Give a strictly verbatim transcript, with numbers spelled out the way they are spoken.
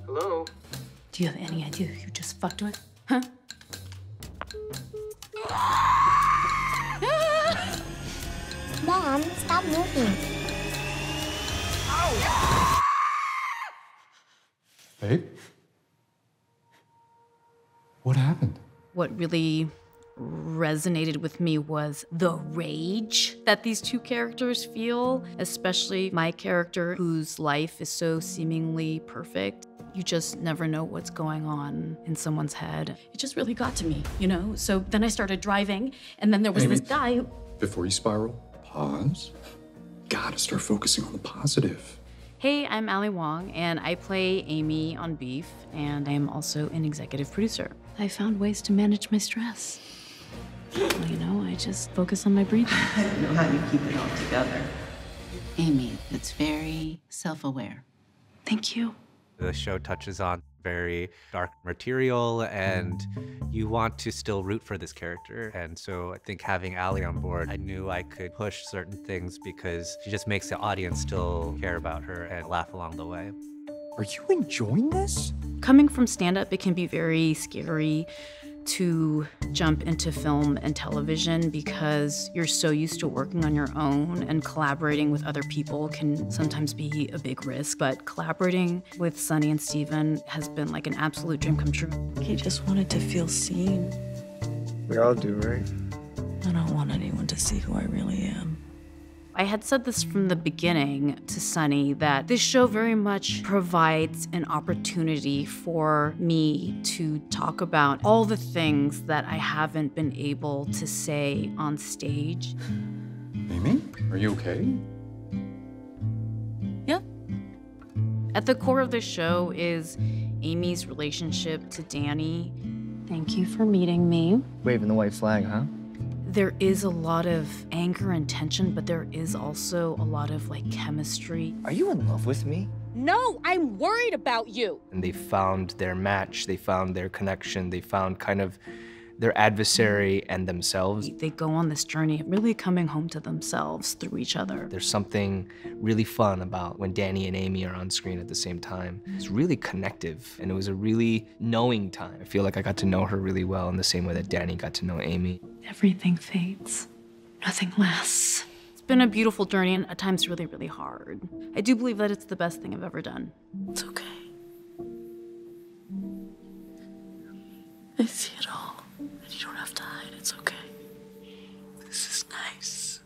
Hello? Do you have any idea who you just fucked with? Huh? Mom, stop moving. Ow! Babe? What happened? What really resonated with me was the rage that these two characters feel, especially my character whose life is so seemingly perfect. You just never know what's going on in someone's head. It just really got to me, you know? So then I started driving, and then there was Amy, this guy who... Before you spiral, pause. Gotta start focusing on the positive. Hey, I'm Ali Wong, and I play Amy on Beef, and I am also an executive producer. I found ways to manage my stress. Well, you know, I just focus on my breathing. I don't know how you keep it all together. Amy, it's very self-aware. Thank you. The show touches on very dark material, and you want to still root for this character. And so I think having Ali on board, I knew I could push certain things because she just makes the audience still care about her and laugh along the way. Are you enjoying this? Coming from stand-up, it can be very scary to jump into film and television because you're so used to working on your own, and collaborating with other people can sometimes be a big risk. But collaborating with Sunny and Steven has been like an absolute dream come true. He just wanted to feel seen. We all do, right? I don't want anyone to see who I really am. I had said this from the beginning to Sunny, that this show very much provides an opportunity for me to talk about all the things that I haven't been able to say on stage. Amy, are you okay? Yeah. At the core of the show is Amy's relationship to Danny. Thank you for meeting me. Waving the white flag, huh? There is a lot of anger and tension, but there is also a lot of like chemistry. Are you in love with me? No, I'm worried about you. And they found their match, they found their connection, they found kind of their adversary and themselves. They go on this journey of really coming home to themselves through each other. There's something really fun about when Danny and Amy are on screen at the same time. It's really connective, and it was a really knowing time. I feel like I got to know her really well in the same way that Danny got to know Amy. Everything fades, nothing lasts. It's been a beautiful journey, and at times really, really hard. I do believe that it's the best thing I've ever done. It's okay. I see it all. And you don't have to hide, it's okay. This is nice.